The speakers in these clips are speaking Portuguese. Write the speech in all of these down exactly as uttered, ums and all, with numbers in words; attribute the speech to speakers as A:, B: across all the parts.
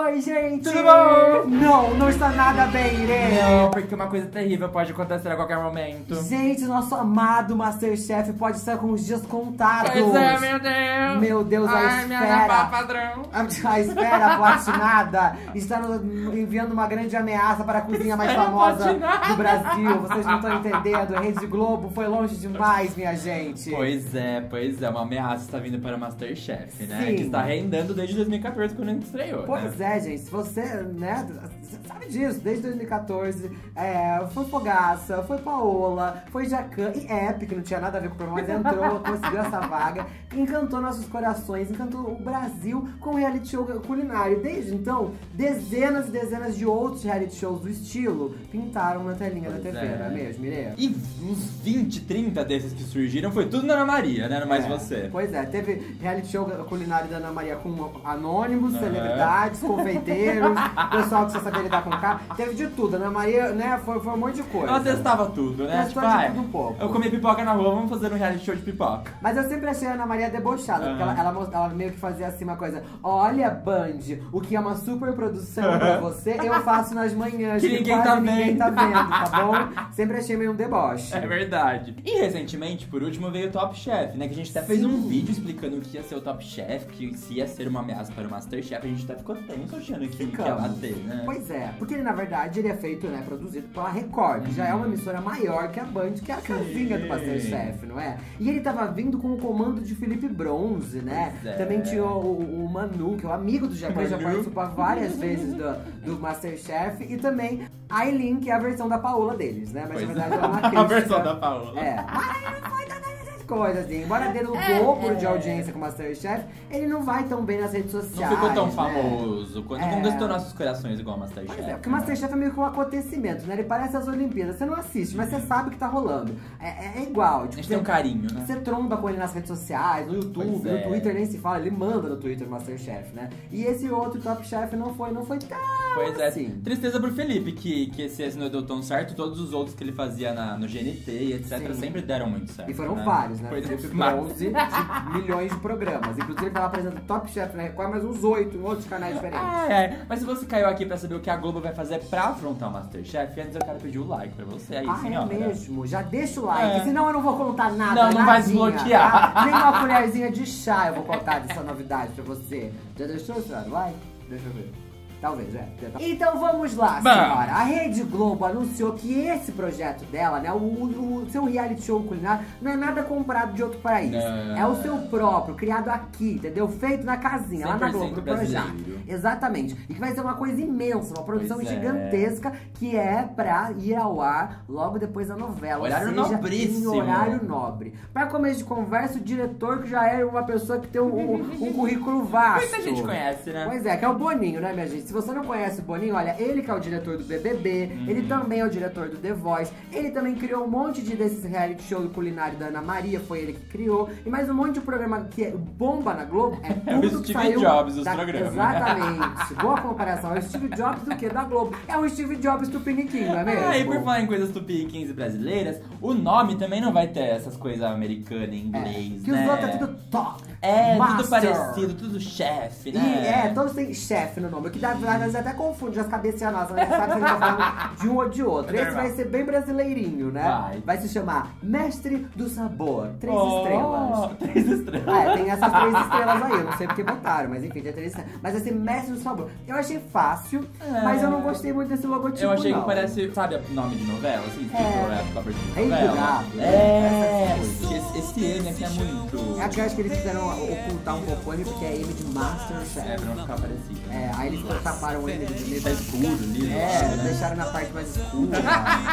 A: Oi, gente!
B: Tudo bom?
A: Não, não está nada bem, Irene!
B: Não, porque uma coisa terrível pode acontecer a qualquer momento.
A: Gente, nosso amado Masterchef pode estar com os dias contados.
B: Pois é, meu Deus!
A: Meu Deus, a
B: Ai,
A: espera...
B: minha pá padrão!
A: A espera platinada está no- enviando uma grande ameaça para a cozinha mais
B: Espera
A: famosa
B: platinada.
A: do Brasil. Vocês não estão entendendo. A Rede Globo foi longe demais, minha gente.
B: Pois é, pois é, uma ameaça está vindo para o Masterchef, né?
A: Sim.
B: Que está reinando desde dois mil e quatorze, quando ele estreou, né?
A: Pois é, gente, se você, né, você sabe disso, desde dois mil e quatorze, é, foi Fogaça, foi Paola, foi Jacan e Epic, que não tinha nada a ver com o programa, mas entrou, conseguiu essa vaga, encantou nossos corações, encantou o Brasil com o reality show culinário. Desde então, dezenas e dezenas de outros reality shows do estilo pintaram na telinha
B: Pois
A: da T V,
B: é.
A: não é mesmo, Mirê?
B: E uns vinte, trinta desses que surgiram foi tudo na Ana Maria, né? Mais
A: É,
B: você.
A: Pois é, teve reality show culinário da Ana Maria com anônimos,
B: Aham.
A: celebridades, confeiteiros, pessoal que só sabia lidar com carne. Teve de tudo, a Ana Maria, né, foi, foi um monte de coisa.
B: Ela testava tudo, né?
A: Testou
B: Tipo,
A: de
B: ah,
A: tudo um pouco.
B: eu comi pipoca na rua, vamos fazer um reality show de pipoca.
A: Mas eu sempre achei a Ana Maria debochada, porque ela,
B: Aham.
A: ela, mos- ela meio que fazia assim uma coisa: olha, Band, o que é uma super produção pra você, eu faço nas manhãs,
B: Que ninguém
A: quase
B: tá
A: ninguém
B: vendo.
A: tá vendo, tá bom? Sempre achei meio um deboche.
B: É verdade. E recentemente, por último, veio o Top Chef, né? Que a gente até fez
A: Sim.
B: um vídeo explicando o que ia ser o Top Chef, que se ia ser uma ameaça para o Masterchef. A gente até ficou tenso achando que, que ia bater, né?
A: Pois é, porque ele na verdade ele é feito, né, produzido pela Record, que já é uma emissora maior que a Band, que é a casinha do Masterchef, não é? E ele tava vindo com o comando de Felipe Bronze, né?
B: Pois é.
A: Também tinha o, o- o Manu, que é o amigo do Jacan, já
B: Manu.
A: participou várias vezes do, do Masterchef, e também a Aileen, que é a versão da Paola deles, né? Mas
B: Pois
A: na verdade é uma
B: a
A: crítica.
B: versão da Paola.
A: É, mas aí não foi todas essas coisas, assim. Embora dê o
B: É,
A: dobro
B: é.
A: de audiência com o Masterchef, ele não vai tão bem nas redes
B: Não
A: sociais.
B: ficou tão
A: né?
B: famoso, quando
A: É.
B: não gastou nossos corações igual o Masterchef.
A: Pois é, porque o Masterchef é meio que um acontecimento, né? Ele parece as Olimpíadas. Você não assiste, mas você sabe que tá rolando. É, é- é igual.
B: A
A: Tipo,
B: gente
A: você,
B: tem um carinho, né?
A: você tromba com ele nas redes sociais, no YouTube,
B: Pois é.
A: no Twitter nem se fala, ele manda no Twitter o Masterchef, né? E esse outro Top Chef não foi, não foi tão
B: Pois é,
A: assim.
B: tristeza pro Felipe, que, que esse, esse não deu tão certo. Todos os outros que ele fazia na, no G N T e etcétera
A: Sim.
B: sempre deram muito certo.
A: E foram
B: né?
A: vários, né?
B: Pois é,
A: Felipe
B: mas-
A: Bronze de milhões de programas. Inclusive ele tava apresentando Top Chef na Record, mais uns oito em outros canais diferentes.
B: É, é, mas se você caiu aqui pra saber o que a Globo vai fazer pra afrontar o Masterchef, antes eu quero pedir o like pra você aí,
A: Ah,
B: senhora.
A: é mesmo? Já deixa o like,
B: É.
A: senão eu não vou contar nada.
B: Não, não vai
A: nadinha,
B: desbloquear.
A: tá? Nem uma colherzinha de chá eu vou contar dessa novidade pra você. Já deixou o like? Deixa eu ver. Talvez, é. Então vamos lá,
B: Vamos.
A: senhora. A Rede Globo anunciou que esse projeto dela, né, o, o seu reality show culinário, não é nada comprado de outro país.
B: Não.
A: É o seu próprio, criado aqui, entendeu? Feito na casinha, lá na Globo, no Projac.
B: brasileiro.
A: Exatamente. E que vai ser uma coisa imensa, uma produção
B: Pois é.
A: gigantesca, que é pra ir ao ar logo depois da novela.
B: Horário
A: ou seja,
B: nobríssimo.
A: em horário nobre. Pra começo de conversa, o diretor que já é uma pessoa que tem um, um- um currículo vasto.
B: Muita gente conhece, né?
A: Pois é, que é o Boninho, né, minha gente? Se você não conhece o Boninho, olha, ele que é o diretor do B B B,
B: Uhum.
A: ele também é o diretor do The Voice, ele também criou um monte de desses reality show do culinário da Ana Maria, foi ele que criou, e mais um monte de programa que é bomba na Globo, é
B: É o
A: tudo que
B: Steve
A: saiu
B: Jobs dos
A: da...
B: programas.
A: Exatamente, boa comparação, é o Steve Jobs do quê? Da Globo. É o Steve Jobs do Piniquinho, não é mesmo?
B: Ah, e por falar em coisas tupi quinze brasileiras, o nome também não vai ter essas coisas americanas em inglês,
A: que
B: né?
A: os outros é tudo top.
B: É, tudo
A: Master.
B: parecido, tudo chefe,
A: E
B: né?
A: é, todos têm chefe no nome, o que dá, às vezes até confunde as cabecinhas nossas, né? Você sabe se a gente tá falando de um ou de outro.
B: É
A: Esse vai ser bem brasileirinho, né?
B: Vai.
A: se chamar Mestre do Sabor. Três
B: Oh,
A: estrelas.
B: Três estrelas.
A: Ah, é, tem essas três estrelas aí, eu não sei porque botaram, mas enfim, tem três estrelas. Mas vai ser Mestre do Sabor. Eu achei fácil,
B: É.
A: mas eu não gostei muito desse logotipo,
B: Eu achei
A: não.
B: que parece, sabe, nome de novela, assim, escrito
A: É.
B: época abertura de
A: É
B: novela.
A: engurado,
B: É,
A: essas coisas.
B: esse, esse M aqui é muito...
A: É que eu acho que eles quiseram ocultar um pouco o M, porque é M de Masterchef.
B: É, pra não ficar parecido.
A: É, aí eles taparam o M de
B: Tá escuro ali,
A: É,
B: né?
A: deixaram na parte mais escura.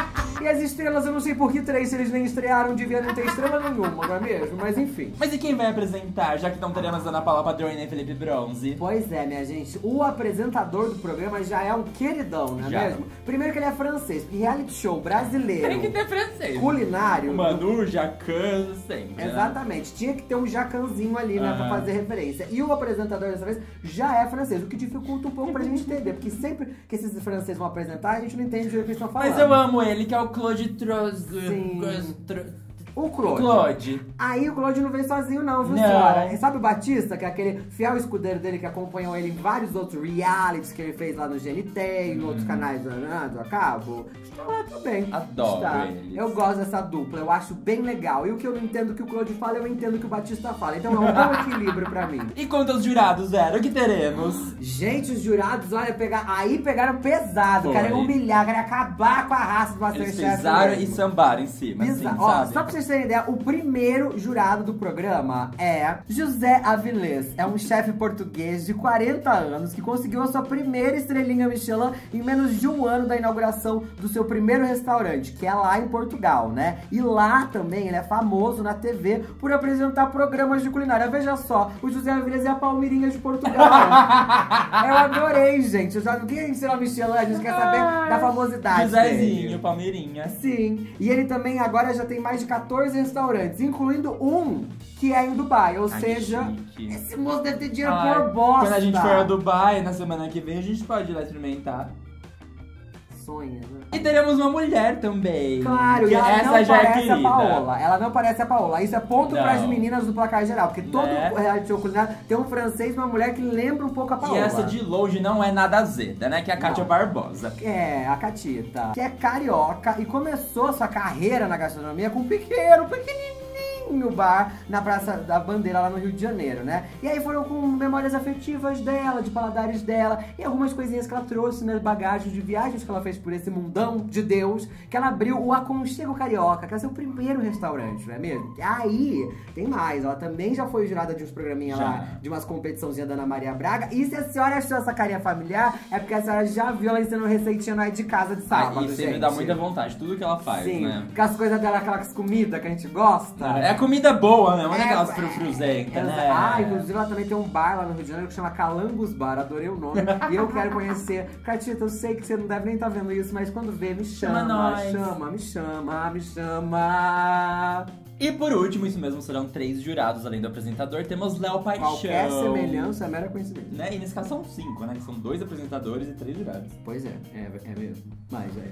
A: E as estrelas, eu não sei por que três, se eles nem estrearam, devia não ter estrela nenhuma, não é mesmo? Mas enfim.
B: Mas e quem vai apresentar, já que não teremos Ana Paula Padrão e nem Felipe Bronze?
A: Pois é, minha gente, o apresentador do programa já é um queridão, não é
B: Já.
A: mesmo? Primeiro que ele é francês, porque reality show brasileiro,
B: Tem que ter francês.
A: culinário...
B: O Manu, Jacan, sempre. né?
A: Exatamente, tinha que ter um jacanzinho ali, né, pra
B: Aham.
A: fazer referência. E o apresentador dessa vez já é francês, o que dificulta um pouco pra gente entender, porque sempre que esses franceses vão apresentar, a gente não entende o que eles estão falando.
B: Mas eu amo ele, que é o Claude Troz...
A: Sim.
B: Tro-
A: O Claude.
B: Claude.
A: Aí o Claude não veio sozinho não, viu,
B: Não.
A: senhora? E sabe o Batista, que é aquele fiel escudeiro dele que acompanhou ele em vários outros realities que ele fez lá no G N T, em
B: Hum.
A: outros canais do, do Acabo? Está lá também.
B: Adoro
A: Está.
B: eles.
A: Eu gosto dessa dupla, eu acho bem legal. E o que eu não entendo que o Claude fala, eu entendo que o Batista fala. Então é um bom equilíbrio pra mim.
B: E quanto aos jurados, Zero, o que teremos?
A: Gente, os jurados, olha, pegar, aí pegaram pesado.
B: Foi.
A: Querem humilhar, querem acabar com a raça do
B: Eles
A: Masterchef.
B: pisaram
A: mesmo.
B: e sambaram em cima, assim,
A: Bizarro. Ó,
B: sabe?
A: só pra vocês terem ideia, o primeiro jurado do programa é José Avilés. É um chefe português de quarenta anos que conseguiu a sua primeira estrelinha Michelin em menos de um ano da inauguração do seu primeiro restaurante, que é lá em Portugal, né? E lá também ele é famoso na T V por apresentar programas de culinária. Veja só, o José Avilés é a Palmeirinha de Portugal. Eu adorei, gente. Eu já quem ensinou a Michelin, a gente quer saber da famosidade
B: Josézinho,
A: dele.
B: Palmeirinha.
A: Sim, e ele também agora já tem mais de quatorze restaurantes, incluindo um que é em Dubai, ou
B: Ai,
A: seja,
B: chique.
A: esse moço deve ter dinheiro
B: Ai,
A: por bosta.
B: Quando a gente for a Dubai, na semana que vem, a gente pode ir lá experimentar.
A: Sonha, né?
B: E teremos uma mulher também.
A: Claro,
B: que
A: e ela
B: essa
A: não
B: já é
A: parece a
B: querida.
A: Paola. Ela não parece a Paola. Isso é ponto
B: Não.
A: pras meninas do placar geral, porque todo
B: Né?
A: reality show culinário tem um francês e uma mulher que lembra um pouco a Paola.
B: E essa de longe não é nada azeda, né? Que é a Kátia
A: Não.
B: Barbosa.
A: É, a Catita, que é carioca e começou sua carreira na gastronomia com um pequeno, pequenininho bar na Praça da Bandeira, lá no Rio de Janeiro, né? E aí foram com memórias afetivas dela, de paladares dela, e algumas coisinhas que ela trouxe nas bagagens de viagens que ela fez por esse mundão de Deus, que ela abriu o Aconchego Carioca, que é o seu primeiro restaurante, não é mesmo? E aí, tem mais, ela também já foi jurada de uns programinhas
B: Já.
A: lá, de umas competiçãozinhas da Ana Maria Braga, e se a senhora achou essa carinha familiar, é porque a senhora já viu ela ensinando receitinha no Aí de Casa de sábado,
B: Ah, e sempre
A: gente.
B: dá muita vontade, tudo que ela faz,
A: Sim,
B: né?
A: porque as coisas dela, aquelas comidas que a gente gosta.
B: É comida boa, né? Não é
A: É,
B: aquelas
A: é,
B: frufruzentas,
A: exa-
B: né?
A: Ah, inclusive ela também tem um bar lá no Rio de Janeiro que chama Calangos Bar, adorei o nome. E eu quero conhecer. Catita, eu sei que você não deve nem estar vendo isso, mas quando vê, me chama,
B: Chama nós.
A: chama, me chama, me chama.
B: E por último, isso mesmo, serão três jurados além do apresentador. Temos Léo Paixão.
A: Qualquer semelhança é mera coincidência.
B: Né? E nesse caso são cinco, né? Que são dois apresentadores e três jurados.
A: Pois é, é, é mesmo. Mas é.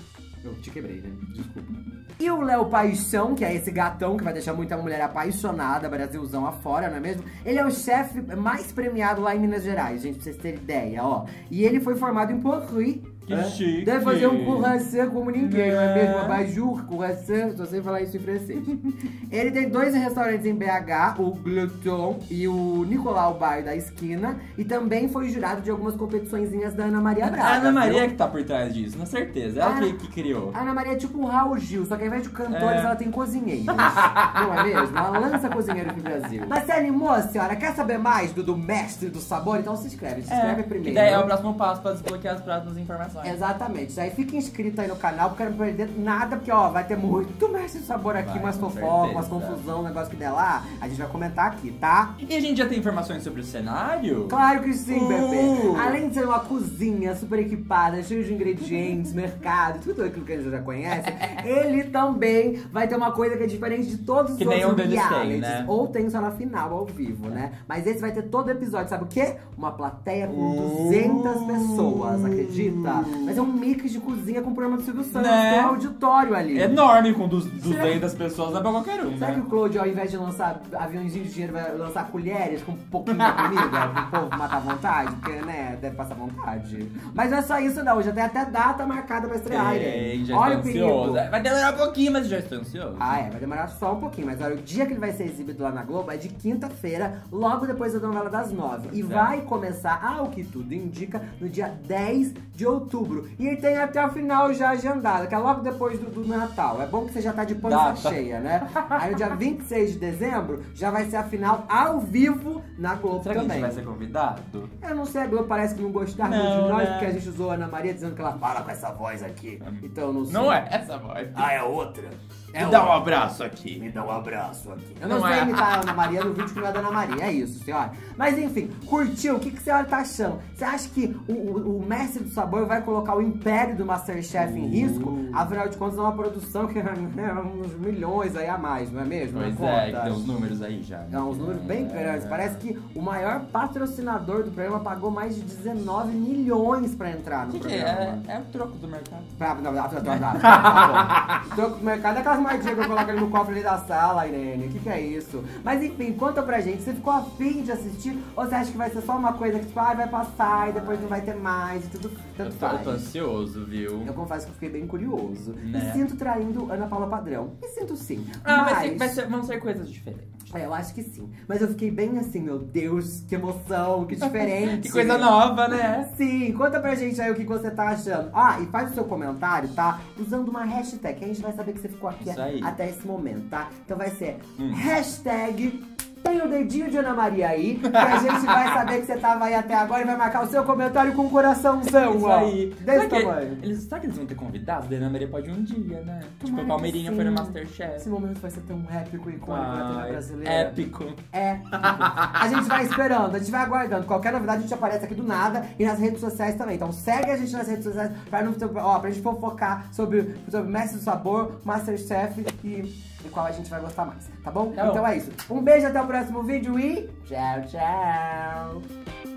A: Eu te quebrei, né? Desculpa. E o Léo Paixão, que é esse gatão que vai deixar muita mulher apaixonada, Brasilzão afora, não é mesmo? Ele é o chefe mais premiado lá em Minas Gerais, gente, pra vocês terem ideia, ó. E ele foi formado em Porri.
B: Que
A: é,
B: chique.
A: Deve fazer um croissant como ninguém, não é
B: É.
A: mesmo? Abajur, croissant, só sei falar isso em francês. Ele tem dois restaurantes em B H, o Gluton e o Nicolau Bar da Esquina. E também foi jurado de algumas competiçõezinhas da Ana Maria Braga.
B: A Ana Maria
A: viu?
B: que tá por trás disso, na certeza. Ela
A: Ah,
B: que, que criou.
A: A Ana Maria é tipo um Raul Gil, só que ao invés de cantores,
B: É.
A: ela tem cozinheiros. Não é mesmo? Ela lança cozinheiro pro Brasil. Mas você animou, senhora? Quer saber mais do, do mestre do sabor? Então se inscreve. Se inscreve
B: Que
A: primeiro.
B: daí é o próximo passo pra desbloquear as próximas informações.
A: Exatamente. Aí fica inscrito aí no canal, porque eu não perder nada, porque ó, vai ter muito mestre do sabor aqui,
B: Vai,
A: umas
B: com
A: fofocas, umas
B: certeza.
A: confusão, um negócio que der lá, a gente vai comentar aqui, tá?
B: E a gente já tem informações sobre o cenário?
A: Claro que sim,
B: Uh.
A: bebê. Além de ser uma cozinha super equipada, cheia de ingredientes, mercado, tudo aquilo que a gente já conhece, ele também vai ter uma coisa que é diferente de todos os
B: Que
A: outros
B: nenhum deles tem,
A: realities.
B: né?
A: Ou tem só na final, ao vivo, né? Mas esse vai ter todo episódio, sabe o quê? Uma plateia com
B: Uh.
A: duzentas pessoas, acredita? Mas é um mix de cozinha com o programa do Silvio Santos,
B: Né?
A: tem um auditório ali.
B: Enorme, com du- duzentas pessoas, não é pra qualquer um,
A: Será que
B: né?
A: o Claude, ao invés de lançar aviãozinhos de dinheiro, vai lançar colheres com um pouquinho de comida pro povo matar à vontade? Porque, né, deve passar vontade. Mas não é só isso não, já tem até data marcada pra estrear,
B: Ei,
A: gente.
B: já
A: Olha o
B: estou
A: perigo.
B: ansioso. Vai demorar um pouquinho, mas já estou ansioso.
A: Ah, é, vai demorar só um pouquinho, mas olha, o dia que ele vai ser exibido lá na Globo é de quinta-feira, logo depois da novela das nove. E
B: É.
A: vai começar, ao que tudo indica, no dia dez de outubro. E ele tem até a final já agendada, que é logo depois do, do Natal. É bom que você já tá de pança
B: Data.
A: cheia, né? Aí no dia vinte e seis de dezembro já vai ser a final ao vivo na Globo
B: Será que a
A: também.
B: gente vai ser convidado?
A: Eu não sei, a Globo parece que não gostava
B: Não,
A: de nós,
B: né?
A: porque a gente usou a Ana Maria dizendo que ela fala com essa voz aqui. Então eu não sei.
B: Não é essa voz.
A: Ah, é outra. É
B: Me dá um
A: outra.
B: abraço aqui.
A: Me dá um abraço aqui. Eu não,
B: Não
A: sei
B: é.
A: imitar a Ana Maria no vídeo que não é da Ana Maria. É isso, senhora. Mas enfim, curtiu? O que, que a senhora tá achando? Você acha que o, o, o mestre do sabor vai colocar o império do Masterchef em risco? Afinal de contas, é uma produção que é uns milhões aí a mais, não é mesmo?
B: Pois
A: Na
B: é,
A: conta.
B: que tem uns números aí já.
A: É uns números bem grandes. Parece que o maior patrocinador do programa pagou mais de dezenove milhões pra entrar no
B: Que que
A: programa.
B: é? É o troco do mercado.
A: Pra, não, não, não, não, não, tá bom. O troco do mercado é aquelas moedinha que eu coloco ali no cofre ali da sala, Irene. O que que é isso? Mas enfim, conta pra gente. Você ficou afim de assistir? Ou você acha que vai ser só uma coisa que, tipo, ah, vai passar e depois não vai ter mais e tudo, tanto
B: Eu tô,
A: faz?
B: eu tô ansioso, viu?
A: Eu confesso que eu fiquei bem curioso.
B: Né?
A: Me sinto traindo Ana Paula Padrão. Me sinto sim.
B: Ah,
A: mas...
B: vai ser, vai ser, vão ser coisas diferentes.
A: É, eu acho que sim. Mas eu fiquei bem assim, meu Deus, que emoção, que diferente.
B: Que coisa nova, né?
A: Sim, conta pra gente aí o que você tá achando. Ah, e faz o seu comentário, tá? Usando uma hashtag, que a gente vai saber que você ficou aqui até esse momento, tá? Então vai ser hum. hashtag tem o dedinho de Ana Maria aí, que a gente vai saber que você tava aí até agora e vai marcar o seu comentário com um coraçãozão,
B: Isso
A: ó.
B: aí.
A: Desse
B: será
A: tamanho.
B: Que eles, será que eles vão ter convidado? A Ana Maria pode ir um dia, né?
A: Tomara
B: tipo, a Palmeirinha foi no Masterchef.
A: Esse momento vai ser tão épico e icônico na T V brasileira.
B: Épico.
A: É. A gente vai esperando, a gente vai aguardando. Qualquer novidade a gente aparece aqui do nada e nas redes sociais também. Então segue a gente nas redes sociais pra, não, ó, pra gente fofocar sobre, sobre Mestre do Sabor, Masterchef e... e qual a gente vai gostar mais, tá bom?
B: Tá bom.
A: Então é isso. Um beijo, até o próximo vídeo e tchau, tchau!